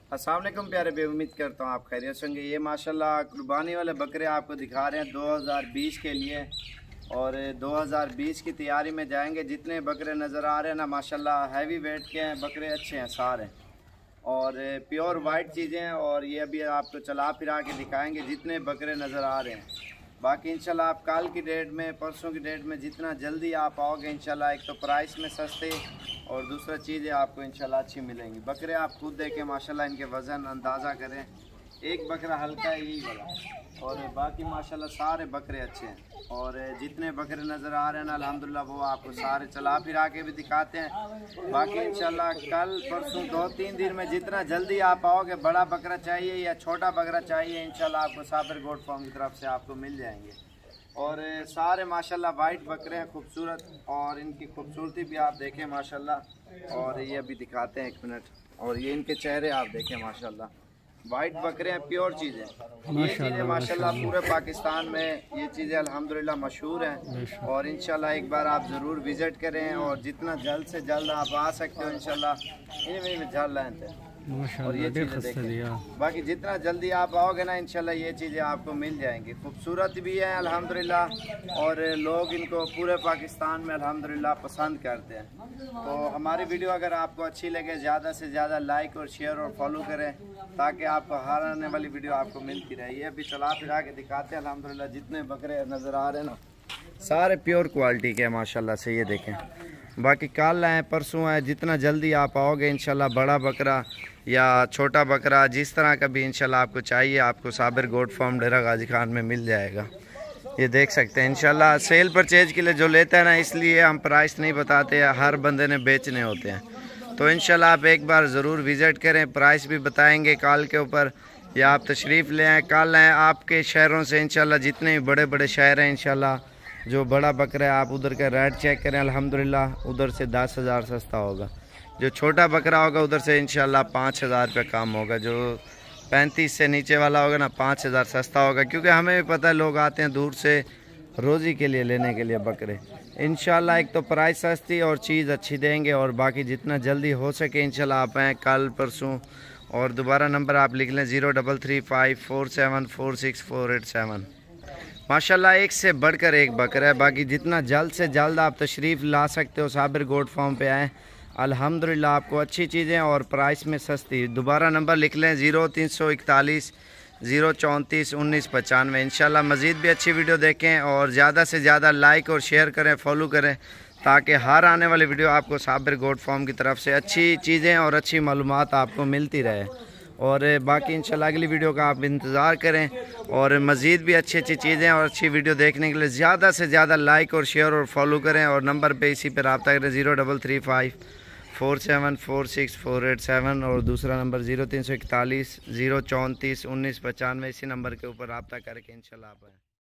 अस्सलाम वालेकुम प्यारे भाई, उम्मीद करता हूँ आप खैरियत से होंगे। ये माशाल्लाह कुर्बानी वाले बकरे आपको दिखा रहे हैं 2020 के लिए, और 2020 की तैयारी में जाएंगे। जितने बकरे नज़र आ रहे हैं ना माशाल्लाह हैवी वेट के हैं, बकरे अच्छे हैं सारे और प्योर वाइट चीज़ें हैं। और ये अभी आपको चला फिरा के दिखाएंगे जितने बकरे नज़र आ रहे हैं। बाकी इंशाल्लाह आप कल की डेट में, परसों की डेट में जितना जल्दी आप आओगे इंशाल्लाह, एक तो प्राइस में सस्ते और दूसरा चीज़ें आपको इंशाल्लाह अच्छी मिलेंगी। बकरे आप खुद देखें माशाल्लाह, इनके वज़न अंदाज़ा करें। एक बकरा हल्का है यही वाला, और बाकी माशाल्लाह सारे बकरे अच्छे हैं। और जितने बकरे नज़र आ रहे हैं ना अल्हम्दुलिल्लाह वो आपको सारे चला फिरा के भी दिखाते हैं। बाकी इंशाल्लाह कल परसों 2-3 दिन में जितना जल्दी आप आओगे, बड़ा बकरा चाहिए या छोटा बकरा चाहिए, इंशाल्लाह आपको साबिर गोट फार्म की तरफ से आपको मिल जाएंगे। और सारे माशाल्लाह वाइट बकरे हैं खूबसूरत, और इनकी खूबसूरती भी आप देखें माशाल्लाह। और ये अभी दिखाते हैं, एक मिनट। और ये इनके चेहरे आप देखें माशाल्लाह, वाइट बकरे हैं, प्योर चीज़ें। ये चीज़ें माशाल्लाह पूरे पाकिस्तान में ये चीज़ें अल्हम्दुलिल्लाह मशहूर हैं। और इंशाल्लाह एक बार आप ज़रूर विज़िट करें, और जितना जल्द से जल्द आप आ सकते हो इंशाल्लाह इनमें जल लेते हैं। और ये चीज़ें देखें, बाकी जितना जल्दी आप आओगे ना इंशाल्लाह ये चीज़ें आपको मिल जाएंगी। खूबसूरत भी है अल्हम्दुलिल्लाह, और लोग इनको पूरे पाकिस्तान में अल्हम्दुलिल्लाह पसंद करते हैं। तो हमारी वीडियो अगर आपको अच्छी लगे, ज़्यादा से ज़्यादा लाइक और शेयर और फॉलो करें, ताकि आपको हर आने वाली वीडियो आपको मिलती रहे। ये अभी चला फिरा के दिखाते हैं अल्हम्दुलिल्लाह। जितने बकरे नज़र आ रहे हैं ना सारे प्योर क्वालिटी के माशाल्लाह से, ये देखें। बाकी कल आए परसों आए, जितना जल्दी आप आओगे इंशाल्लाह बड़ा बकरा या छोटा बकरा जिस तरह का भी इंशाल्लाह आपको चाहिए, आपको साबिर गोट फार्म डेरा गाजी खान में मिल जाएगा। ये देख सकते हैं इंशाल्लाह। सेल परचेज के लिए जो लेता है ना, इसलिए हम प्राइस नहीं बताते, हर बंदे ने बेचने होते हैं। तो इंशाल्लाह आप एक बार ज़रूर विज़िट करें, प्राइस भी बताएंगे कॉल के ऊपर, या आप तशरीफ़ ले आएँ। कल आएँ आपके शहरों से इंशाल्लाह, जितने भी बड़े बड़े शहर हैं इंशाल्लाह, जो बड़ा बकरा है आप उधर का रेट चेक करें, अल्हम्दुलिल्लाह उधर से 10,000 सस्ता होगा। जो छोटा बकरा होगा उधर से इंशाल्लाह 5,000 रुपये कम होगा। जो 35 से नीचे वाला होगा ना 5,000 सस्ता होगा, क्योंकि हमें भी पता है लोग आते हैं दूर से रोज़ी के लिए लेने के लिए बकरे। इंशाल्लाह एक तो प्राइस सस्ती और चीज़ अच्छी देंगे, और बाकी जितना जल्दी हो सके इंशाल्लाह आप आएँ कल परसों। और दोबारा नंबर आप लिख लें 033547464887। माशाल्लाह एक से बढ़कर एक बकरा है। बाकी जितना जल्द से जल्द आप तशरीफ़ ला सकते हो साबिर गोट फार्म पे आएँ, अल्हम्दुलिल्लाह आपको अच्छी चीज़ें और प्राइस में सस्ती। दोबारा नंबर लिख लें 0341 034 1995। इंशाल्लाह मज़ीद भी अच्छी वीडियो देखें, और ज़्यादा से ज़्यादा लाइक और शेयर करें, फॉलो करें, ताकि हर आने वाली वीडियो आपको साबिर गोट फार्म की तरफ से अच्छी चीज़ें और अच्छी मालूमात आपको मिलती रहे। और बाकी इंशाल्लाह अगली वीडियो का आप इंतज़ार करें, और मज़ीद भी अच्छी अच्छी चीज़ें और अच्छी वीडियो देखने के लिए ज़्यादा से ज़्यादा लाइक और शेयर और फॉलो करें। और नंबर पे इसी पर रब्ता करें 033547464887, और दूसरा नंबर 0341 034 1995। इसी नंबर के ऊपर रब्ता करके इंशाल्लाह आप